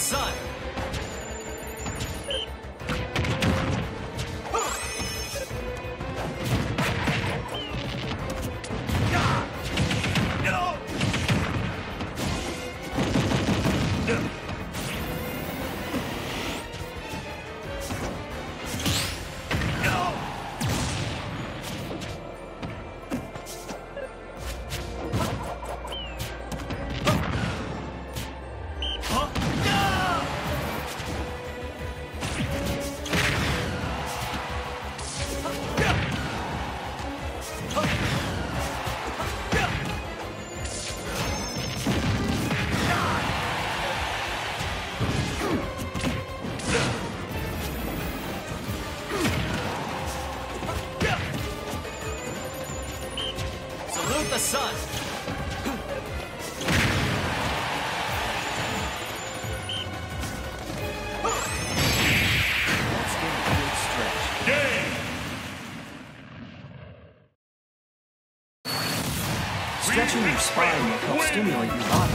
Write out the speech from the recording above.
sun. Salute the sun. Let's get a good stretch. Game! Stretching your spine will help stimulate your body.